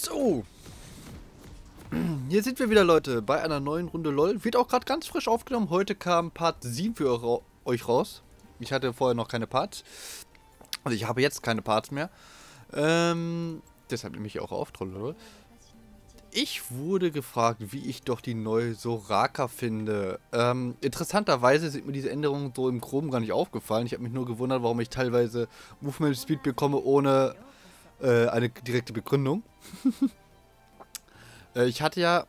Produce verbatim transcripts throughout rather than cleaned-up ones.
So, hier sind wir wieder, Leute, bei einer neuen Runde LOL. Wird auch gerade ganz frisch aufgenommen. Heute kam Part sieben für eure, euch raus. Ich hatte vorher noch keine Parts. Also ich habe jetzt keine Parts mehr. Ähm, deshalb nehme ich auch auf, Troll. Ich wurde gefragt, wie ich doch die neue Soraka finde. Ähm, interessanterweise sind mir diese Änderungen so im Groben gar nicht aufgefallen. Ich habe mich nur gewundert, warum ich teilweise Movement Speed bekomme, ohne äh, eine direkte Begründung. äh, ich hatte ja...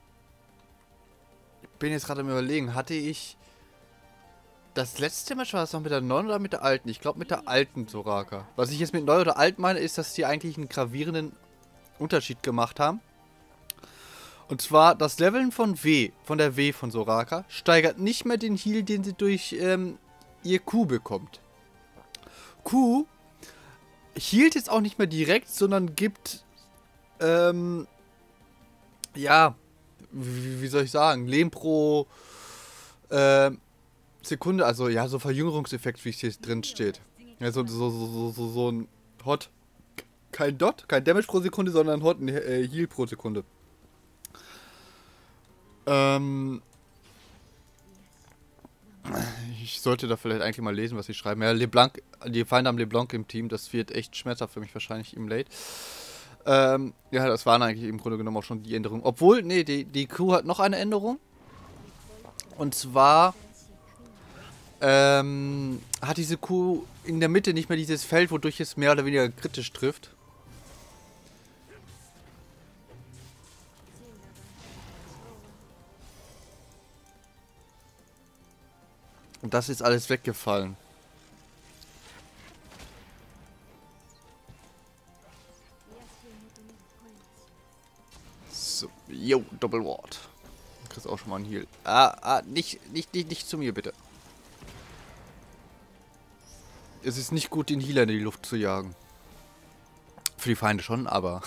Ich bin jetzt gerade am Überlegen, hatte ich... Das letzte Match, war das noch mit der neuen oder mit der alten? Ich glaube mit der alten Soraka. Was ich jetzt mit neu oder alt meine, ist, dass die eigentlich einen gravierenden Unterschied gemacht haben. Und zwar, das Leveln von W, von der W von Soraka, steigert nicht mehr den Heal, den sie durch ähm, ihr Q bekommt. Q healt jetzt auch nicht mehr direkt, sondern gibt, ähm, ja, wie, wie soll ich sagen, Leben pro äh, Sekunde, also ja, so Verjüngerungseffekt, wie es hier drin steht. Ja, so, so, so, so, so, so ein Hot, kein Dot, kein Damage pro Sekunde, sondern Hot, ein äh, Heal pro Sekunde. Ähm, ich sollte da vielleicht eigentlich mal lesen, was sie schreiben. Ja, LeBlanc, die Feinde haben LeBlanc im Team, das wird echt schmerzhaft für mich wahrscheinlich im Late. Ähm, ja, das waren eigentlich im Grunde genommen auch schon die Änderungen. Obwohl, nee, die, die Crew hat noch eine Änderung. Und zwar ähm, hat diese Kuh in der Mitte nicht mehr dieses Feld, wodurch es mehr oder weniger kritisch trifft. Und das ist alles weggefallen. So, yo, Double Ward. Du kriegst auch schon mal einen Heal. Ah, ah, nicht, nicht, nicht, nicht zu mir, bitte. Es ist nicht gut, den Healer in die Luft zu jagen. Für die Feinde schon, aber...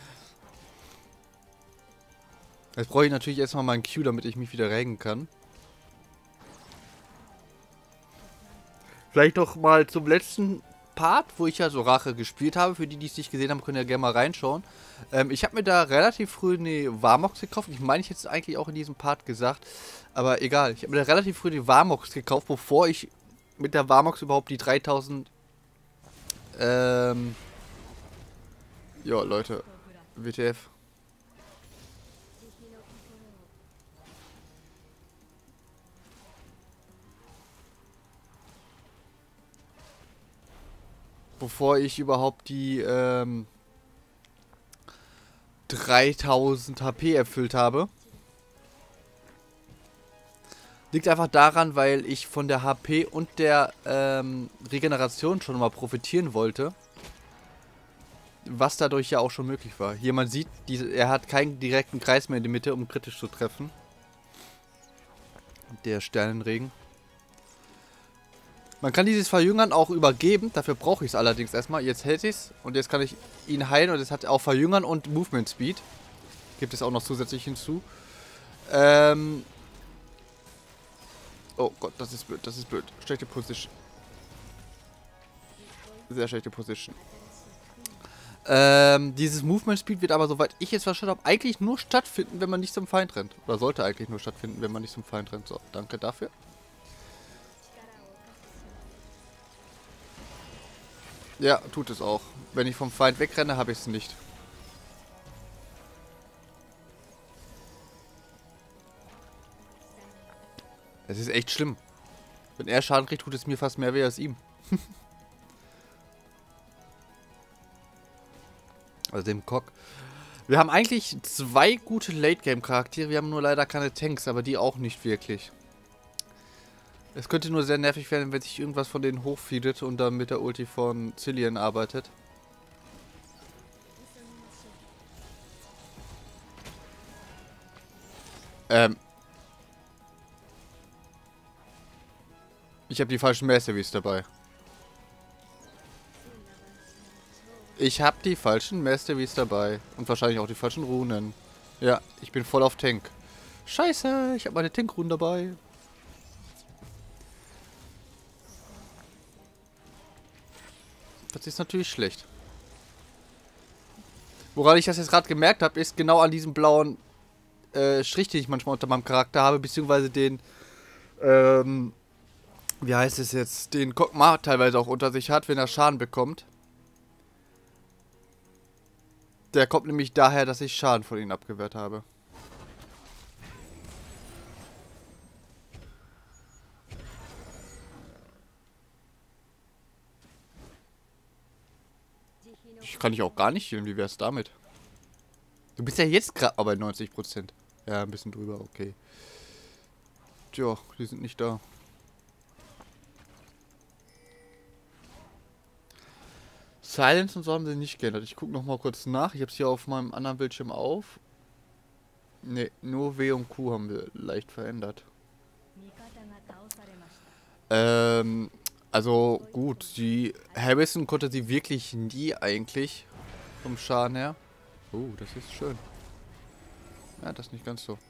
Jetzt brauche ich natürlich erstmal meinen Q, damit ich mich wieder regen kann. Vielleicht noch mal zum letzten Part, wo ich ja so Rache gespielt habe. Für die, die es nicht gesehen haben, können ja gerne mal reinschauen. Ähm, ich habe mir da relativ früh eine Warmox gekauft. Ich meine, ich hätte es eigentlich auch in diesem Part gesagt. Aber egal. Ich habe mir da relativ früh die Warmox gekauft, bevor ich mit der Warmox überhaupt die dreitausend... Ähm... Ja, Leute. W T F. Bevor ich überhaupt die ähm, dreitausend H P erfüllt habe. Liegt einfach daran, weil ich von der H P und der ähm, Regeneration schon mal profitieren wollte. Was dadurch ja auch schon möglich war. Hier, man sieht, diese, er hat keinen direkten Kreis mehr in die Mitte, um kritisch zu treffen. Der Sternenregen. Man kann dieses Verjüngern auch übergeben, dafür brauche ich es allerdings erstmal. Jetzt hätte ich es und jetzt kann ich ihn heilen und es hat auch Verjüngern und Movement Speed. Gibt es auch noch zusätzlich hinzu. Ähm oh Gott, das ist blöd, das ist blöd. Schlechte Position. Sehr schlechte Position. Ähm, dieses Movement Speed wird aber, soweit ich es verstanden habe, eigentlich nur stattfinden, wenn man nicht zum Feind rennt. Oder sollte eigentlich nur stattfinden, wenn man nicht zum Feind rennt. So, danke dafür. Ja, tut es auch. Wenn ich vom Feind wegrenne, habe ich es nicht. Es ist echt schlimm. Wenn er Schaden kriegt, tut es mir fast mehr weh als ihm. Also dem Cock. Wir haben eigentlich zwei gute Late-Game-Charaktere. Wir haben nur leider keine Tanks, aber die auch nicht wirklich. Es könnte nur sehr nervig werden, wenn sich irgendwas von denen hochfeedet und dann mit der Ulti von Zilean arbeitet. Ähm. Ich habe die falschen Masteries dabei. Ich habe die falschen Masteries dabei. Und wahrscheinlich auch die falschen Runen. Ja, ich bin voll auf Tank. Scheiße, ich habe meine Tankrunen dabei. Das ist natürlich schlecht. Woran ich das jetzt gerade gemerkt habe, ist genau an diesem blauen äh, Strich, den ich manchmal unter meinem Charakter habe, beziehungsweise den, ähm, wie heißt es jetzt, den Kokmar teilweise auch unter sich hat, wenn er Schaden bekommt. Der kommt nämlich daher, dass ich Schaden von ihm abgewehrt habe. Ich kann dich auch gar nicht healen, wie wär's damit? Du bist ja jetzt gerade bei neunzig Prozent. Ja, ein bisschen drüber, okay. Tja, die sind nicht da. Silence und so haben sie nicht geändert. Ich gucke nochmal kurz nach. Ich habe es hier auf meinem anderen Bildschirm auf. Ne, nur W und Q haben wir leicht verändert. Ähm, also gut, die Harrison konnte sie wirklich nie eigentlich vom Schaden her. Oh, das ist schön. Ja, das nicht ganz so.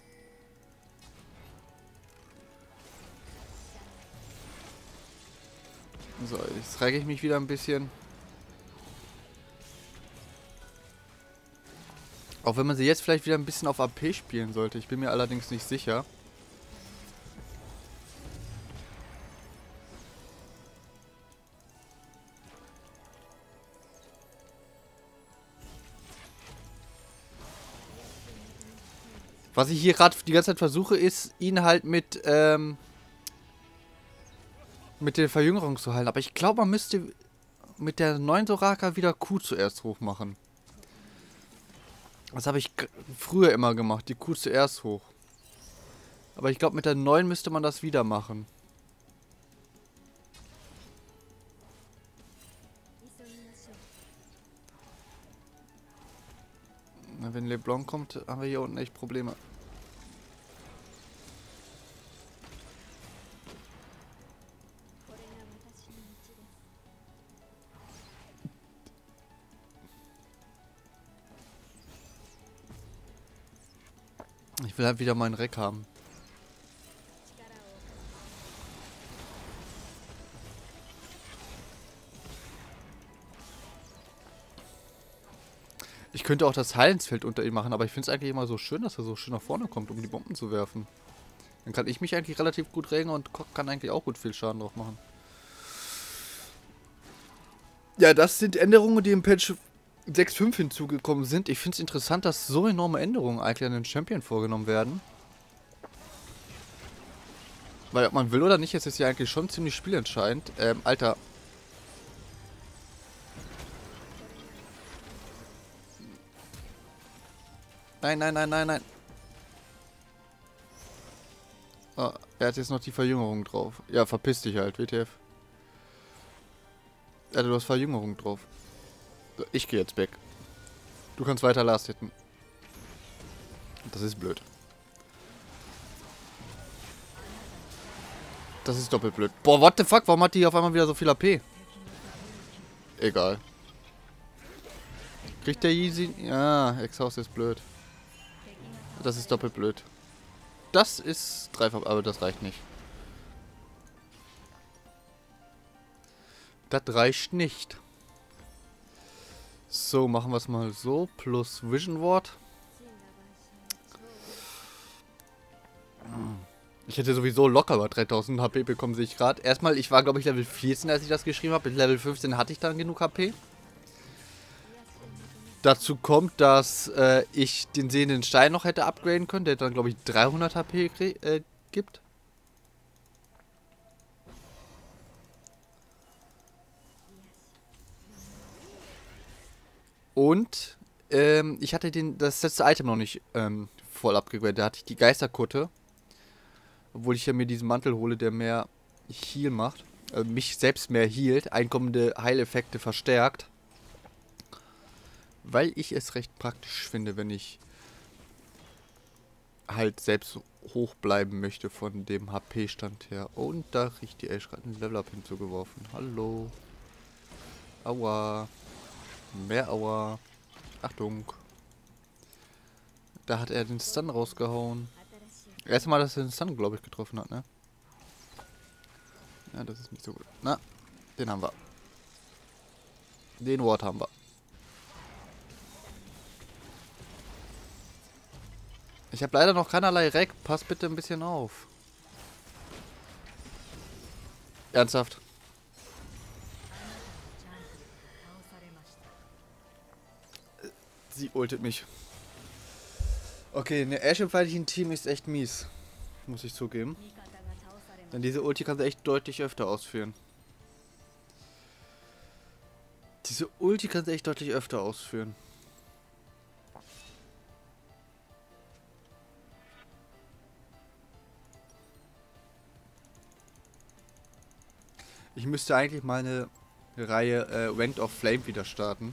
So, jetzt reiche ich mich wieder ein bisschen. Auch wenn man sie jetzt vielleicht wieder ein bisschen auf A P spielen sollte. Ich bin mir allerdings nicht sicher. Was ich hier gerade die ganze Zeit versuche, ist, ihn halt mit, ähm, mit der Verjüngerung zu heilen. Aber ich glaube, man müsste mit der neuen Soraka wieder Q zuerst hoch machen. Das habe ich früher immer gemacht, die Q zuerst hoch. Aber ich glaube, mit der neuen müsste man das wieder machen. Na, wenn LeBlanc kommt, haben wir hier unten echt Probleme. Ich will halt wieder meinen Reck haben. Ich könnte auch das Heilensfeld unter ihm machen, aber ich finde es eigentlich immer so schön, dass er so schön nach vorne kommt, um die Bomben zu werfen. Dann kann ich mich eigentlich relativ gut regeln und Cock kann eigentlich auch gut viel Schaden drauf machen. Ja, das sind Änderungen, die im Patch sechs Punkt fünf hinzugekommen sind. Ich finde es interessant, dass so enorme Änderungen eigentlich an den Champion vorgenommen werden. Weil ob man will oder nicht, ist es ja eigentlich schon ziemlich spielentscheidend. Ähm, Alter. Nein, nein, nein, nein, nein. Oh, er hat jetzt noch die Verjüngerung drauf. Ja, verpiss dich halt, W T F. Alter, du hast Verjüngerung drauf. So, ich gehe jetzt weg. Du kannst weiter Last hitten. Das ist blöd. Das ist doppelt blöd. Boah, what the fuck? Warum hat die auf einmal wieder so viel A P? Egal. Kriegt der Yeezy? Ja, Exhaust ist blöd. Das ist doppelt blöd. Das ist dreifach, aber das reicht nicht. Das reicht nicht. So, machen wir es mal so. Plus Vision Ward. Ich hätte sowieso locker über dreitausend H P bekommen, sehe ich gerade. Erstmal, ich war glaube ich Level vierzehn, als ich das geschrieben habe. Mit Level fünfzehn hatte ich dann genug H P. Dazu kommt, dass äh, ich den sehenden Stein noch hätte upgraden können, der dann glaube ich dreihundert H P äh, gibt. Und ähm, ich hatte den, das letzte Item noch nicht ähm, voll upgradet. Da hatte ich die Geisterkutte. Obwohl ich ja mir diesen Mantel hole, der mehr Heal macht. Äh, mich selbst mehr healt. Einkommende Heileffekte verstärkt. Weil ich es recht praktisch finde, wenn ich halt selbst hoch bleiben möchte von dem H P-Stand her. Und da riecht die Ash gerade ein Level-Up hinzugeworfen. Hallo. Aua. Mehr Aua. Achtung. Da hat er den Stun rausgehauen. Erstmal, dass er den Stun, glaube ich, getroffen hat, ne? Ja, das ist nicht so gut. Na, den haben wir. Den Ward haben wir. Ich habe leider noch keinerlei Reck. Pass bitte ein bisschen auf. Ernsthaft. Sie ultet mich. Okay, eine Ashe im feindlichen Team ist echt mies. Muss ich zugeben. Denn diese Ulti kann sie echt deutlich öfter ausführen. Diese Ulti kann sie echt deutlich öfter ausführen. Ich müsste eigentlich meine Reihe äh, Ranked of Flame wieder starten.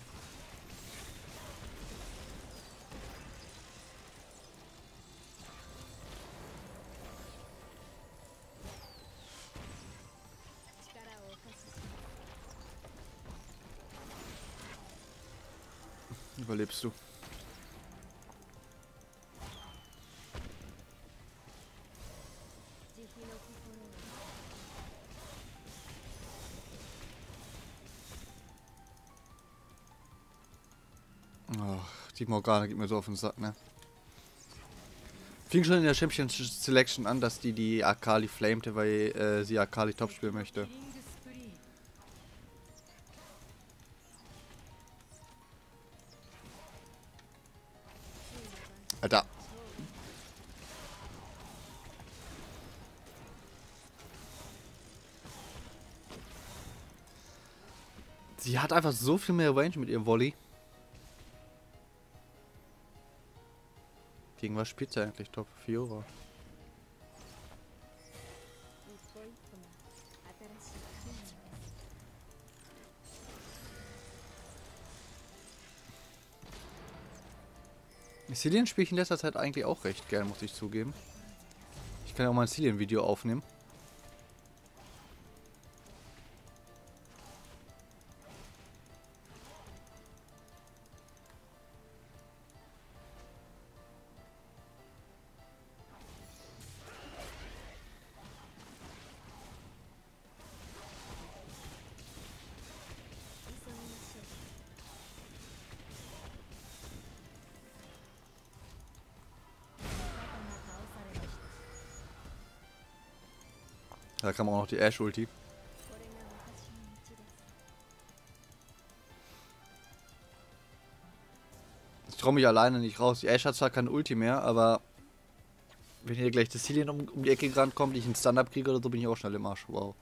Überlebst du. Ach, die Morgana geht mir so auf den Sack, ne? Fing schon in der Champion Selection an, dass die die Akali flamete, weil äh, sie Akali Top spielen möchte. Alter. Sie hat einfach so viel mehr Range mit ihrem Volley. Gegen was spielt sie eigentlich? Top Fiora. Cillian spiele ich in letzter Zeit eigentlich auch recht gern, muss ich zugeben. Ich kann ja auch mal ein Cillian-Video aufnehmen. Da kam auch noch die Ashe-Ulti. Ich traue mich alleine nicht raus. Die Ashe hat zwar keine Ulti mehr, aber wenn hier gleich das Cillian um, um die Ecke gerannt kommt, ich einen Stand-Up kriege oder so, bin ich auch schnell im Arsch. Wow.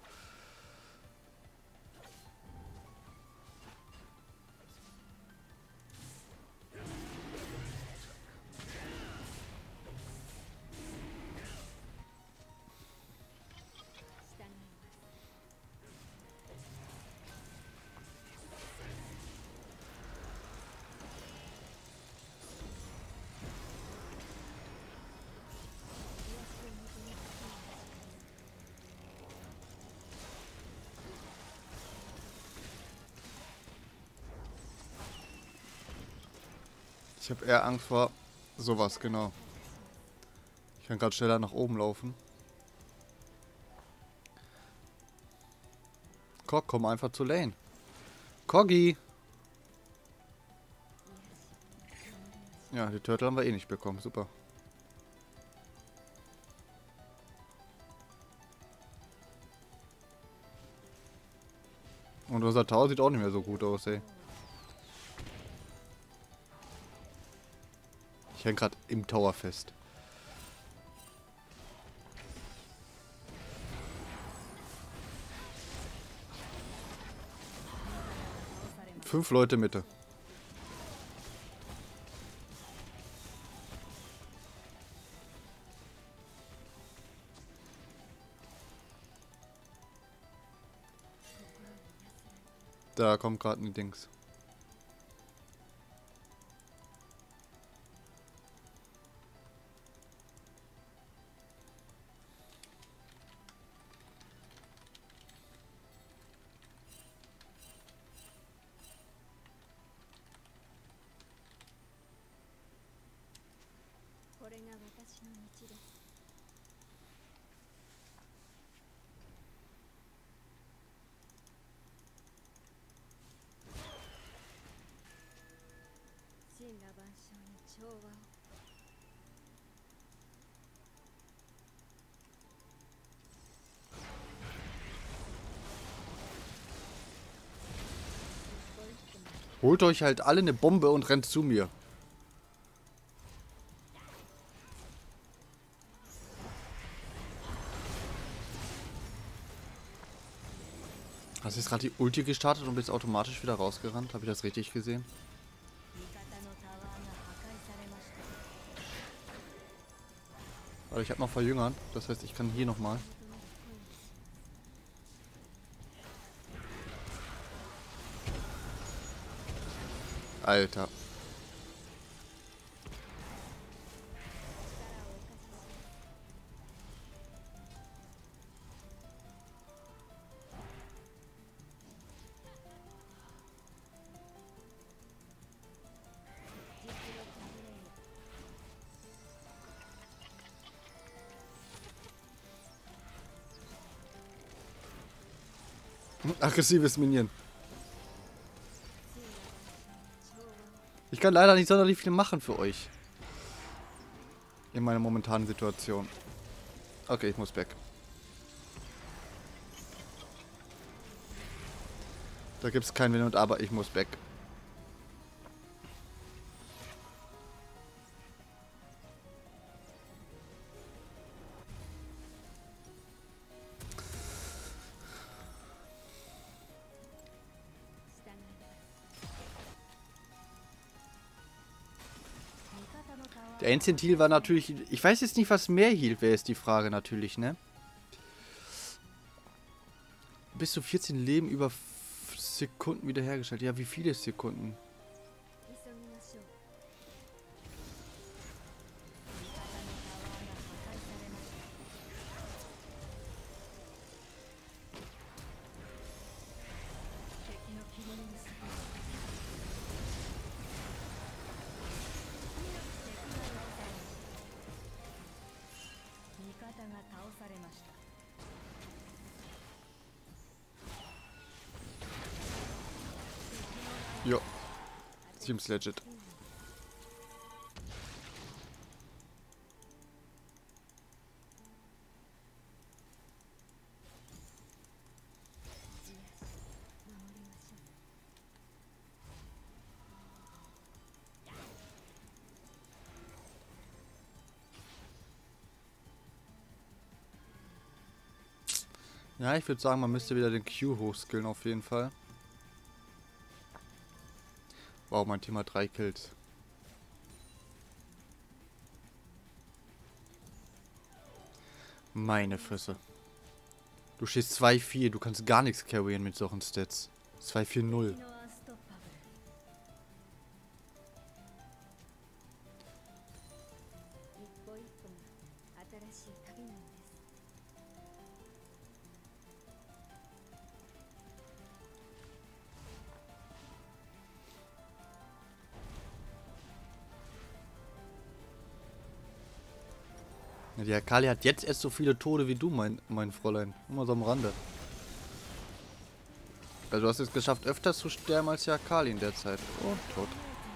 Ich habe eher Angst vor sowas, genau. Ich kann gerade schneller nach oben laufen. Kog, komm einfach zu Lane. Koggi! Ja, die Turtle haben wir eh nicht bekommen. Super. Und unser Tower sieht auch nicht mehr so gut aus, ey. Ich hänge gerade im Tower fest. Fünf Leute Mitte. Da kommt gerade ein Dings. Holt euch halt alle eine Bombe und rennt zu mir. Hast du jetzt gerade die Ulti gestartet und bist automatisch wieder rausgerannt? Habe ich das richtig gesehen? Also ich habe noch verjüngern. Das heißt, ich kann hier nochmal. Alter. Aggressives Minion. Ich kann leider nicht sonderlich viel machen für euch. In meiner momentanen Situation. Okay, ich muss weg. Da gibt es kein Wenn und Aber, ich muss weg. Der Ancient Heal war natürlich... Ich weiß jetzt nicht, was mehr Heal wäre, ist die Frage natürlich, ne? Bis zu vierzehn Leben über Sekunden wiederhergestellt. Ja, wie viele Sekunden? Jo. Seems legit. Ja, ich würde sagen, man müsste wieder den Q hochskillen auf jeden Fall. Wow, mein Team hat drei Kills. Meine Fresse. Du stehst zwei vier, du kannst gar nichts carryen mit solchen Stats. zwei vier null. Ja, die Akali hat jetzt erst so viele Tode wie du, mein, mein Fräulein. Immer so am Rande. Also du hast es geschafft, öfter zu sterben als die Akali in der Zeit. Oh, tot.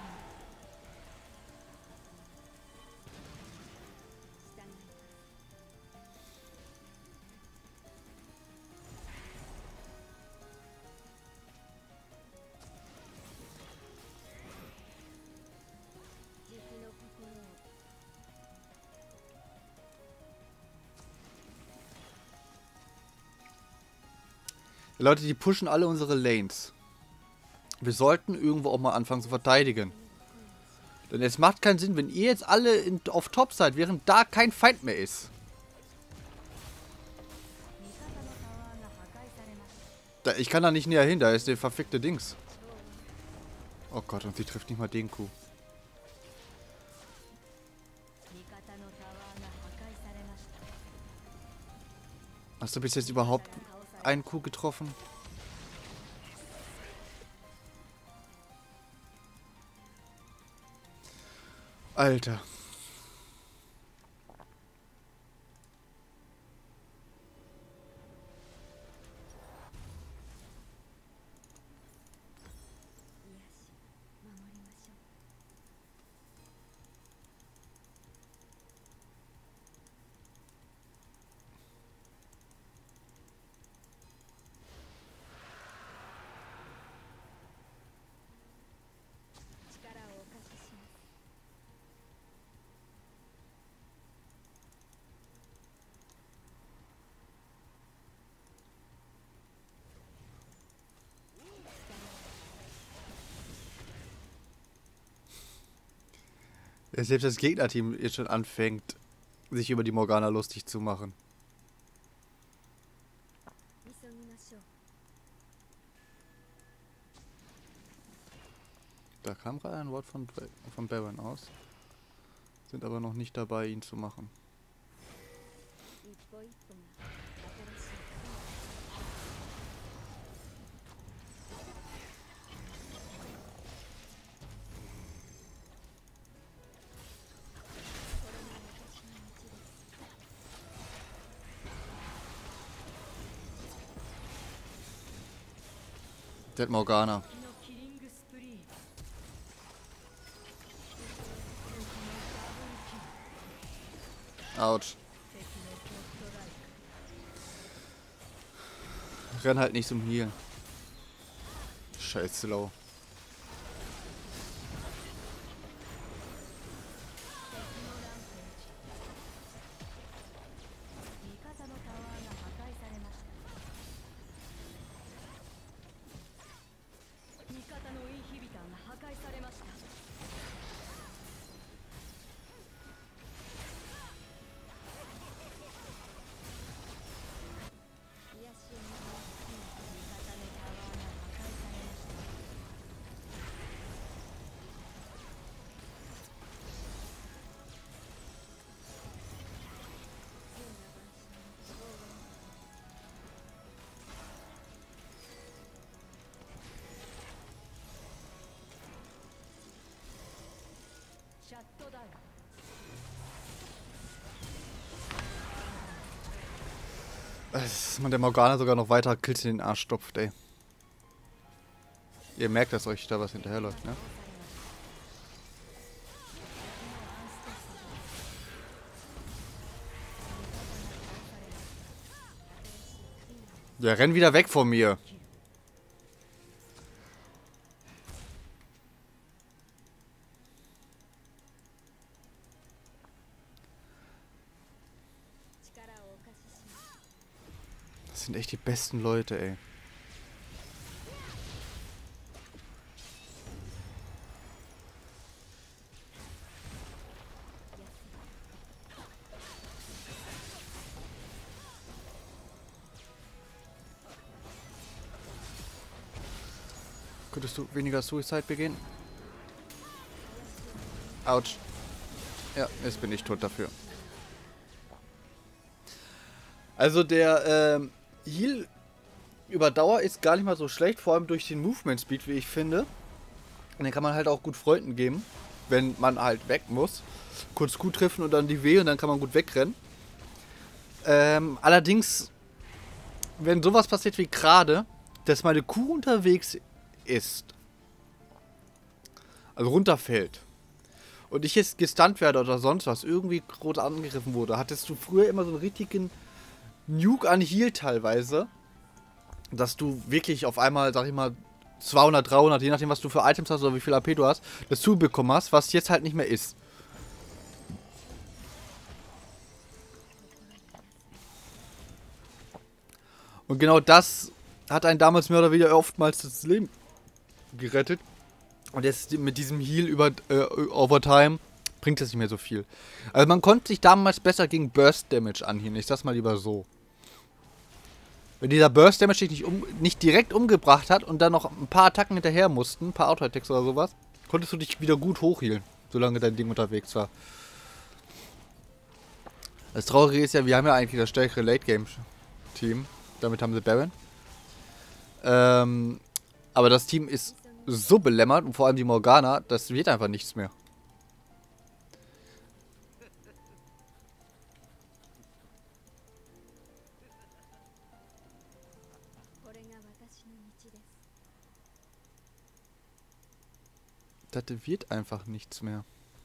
Die Leute, die pushen alle unsere Lanes. Wir sollten irgendwo auch mal anfangen zu verteidigen. Denn es macht keinen Sinn, wenn ihr jetzt alle in, auf Top seid, während da kein Feind mehr ist. Da, ich kann da nicht näher hin, da ist der verfickte Dings. Oh Gott, und sie trifft nicht mal den Kuh. Hast du bis jetzt überhaupt einen Kuh getroffen? Alter. Selbst das Gegnerteam jetzt schon anfängt, sich über die Morgana lustig zu machen. Da kam gerade ein Wort von, von Baron aus. Sind aber noch nicht dabei, ihn zu machen. Der hat Morgana. Autsch. Renn halt nicht zum Heal. Scheiß slow. Dass man der Morgana sogar noch weiter Kills in den Arsch stopft, ey. Ihr merkt, dass euch da was hinterherläuft, ne? Ja, renn wieder weg von mir. Das sind echt die besten Leute, ey. Könntest du weniger Suicide begehen? Autsch. Ja, jetzt bin ich tot dafür. Also der ähm, Heal über Dauer ist gar nicht mal so schlecht, vor allem durch den Movement Speed, wie ich finde. Und den kann man halt auch gut Freunden geben, wenn man halt weg muss. Kurz gut treffen und dann die W und dann kann man gut wegrennen. Ähm, allerdings, wenn sowas passiert wie gerade, dass meine Kuh unterwegs ist, also runterfällt, und ich jetzt gestunt werde oder sonst was, irgendwie groß angegriffen wurde, hattest du früher immer so einen richtigen Nuke an Heal teilweise, dass du wirklich auf einmal, sag ich mal, zweihundert, dreihundert, je nachdem was du für Items hast oder wie viel A P du hast, dazu bekommen hast, was jetzt halt nicht mehr ist. Und genau das hat einen damals mehr oder weniger oftmals das Leben gerettet. Und jetzt mit diesem Heal über äh, Overtime bringt es nicht mehr so viel. Also man konnte sich damals besser gegen Burst Damage anhielen. Ich sag's mal lieber so. Wenn dieser Burst Damage dich nicht, um, nicht direkt umgebracht hat und dann noch ein paar Attacken hinterher mussten, ein paar Auto-Attacks oder sowas, konntest du dich wieder gut hochhealen, solange dein Ding unterwegs war. Das Traurige ist ja, wir haben ja eigentlich das stärkere Late-Game-Team. Damit haben sie Baron. Ähm, aber das Team ist so belämmert und vor allem die Morgana, das wird einfach nichts mehr. Das wird einfach nichts mehr.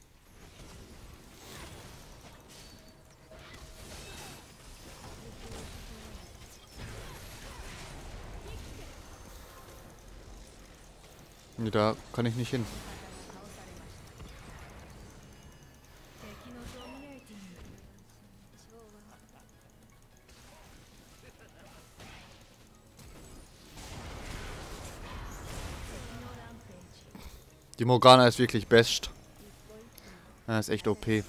Da kann ich nicht hin. Die Morgana ist wirklich best. Das ist echt O P.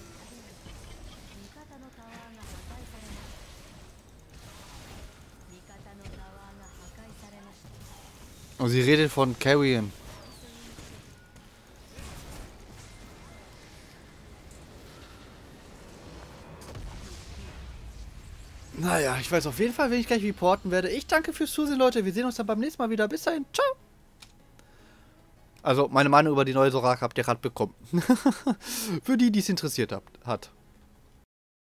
Und sie redet von Carrion. Naja, ich weiß auf jeden Fall, wen ich gleich reporten werde. Ich danke fürs Zusehen, Leute. Wir sehen uns dann beim nächsten Mal wieder. Bis dahin. Ciao. Also, meine Meinung über die neue Soraka habt ihr gerade bekommen. Für die, die es interessiert hat.